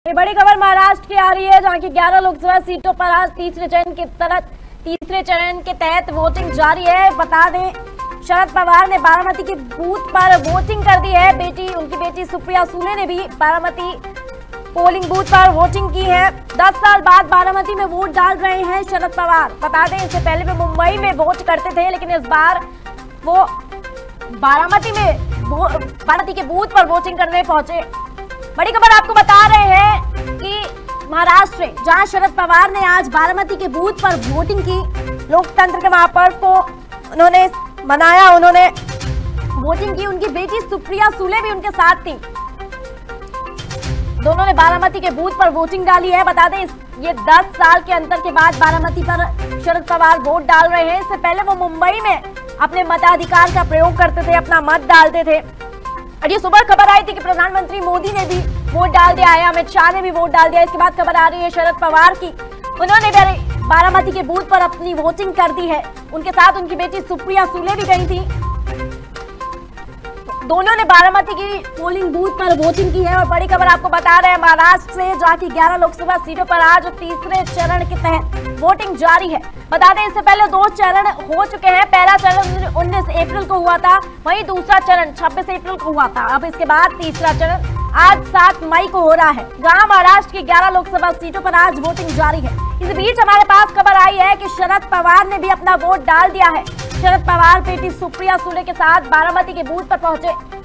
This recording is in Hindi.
ये बड़ी खबर महाराष्ट्र की आ रही है, जहां की 11 लोकसभा सीटों पर आज तीसरे चरण के तहत वोटिंग जारी है। बता दें, शरद पवार ने बारामती के बूथ पर वोटिंग कर दी है। उनकी बेटी सुप्रिया सुले ने भी बारामती पोलिंग बूथ पर वोटिंग की है। 10 साल बाद बारामती में वोट डाल रहे हैं शरद पवार। बता दें, इससे पहले वे मुंबई में वोट करते थे, लेकिन इस बार वो बारामती के बूथ पर वोटिंग करने पहुंचे। बड़ी खबर आपको बता रहे हैं कि महाराष्ट्र में जहां शरद पवार ने आज बारामती के बूथ पर वोटिंग की, लोकतंत्र के महापर्व को उन्होंने मनाया, उन्होंने वोटिंग की। उनकी बेटी सुप्रिया सुले भी उनके साथ थी। दोनों ने बारामती के बूथ पर वोटिंग डाली है। बता दें, ये 10 साल के अंतर के बाद बारामती पर शरद पवार वोट डाल रहे हैं। इससे पहले वो मुंबई में अपने मताधिकार का प्रयोग करते थे, अपना मत डालते थे। और ये सुबह खबर आई थी कि प्रधानमंत्री मोदी ने भी वोट डाल दिया है, अमित शाह ने भी वोट डाल दिया। इसके बाद खबर आ रही है शरद पवार की, उन्होंने भी बारामती के बूथ पर अपनी वोटिंग कर दी है। उनके साथ उनकी बेटी सुप्रिया सुले भी गई थी। दोनों ने बारामती की पोलिंग बूथ पर वोटिंग की है। और बड़ी खबर आपको बता रहे हैं महाराष्ट्र से, जहां की 11 लोकसभा सीटों पर आज तीसरे चरण के तहत वोटिंग जारी है। बता दें, इससे पहले 2 चरण हो चुके हैं। पहला चरण 19 अप्रैल को हुआ था, वहीं दूसरा चरण 26 अप्रैल को हुआ था। अब इसके बाद तीसरा चरण आज 7 मई को हो रहा है, जहां महाराष्ट्र की 11 लोकसभा सीटों पर आज वोटिंग जारी है। इस बीच हमारे पास खबर आई है कि शरद पवार ने भी अपना वोट डाल दिया है। शरद पवार बेटी सुप्रिया सुले के साथ बारामती के बूथ पर पहुंचे।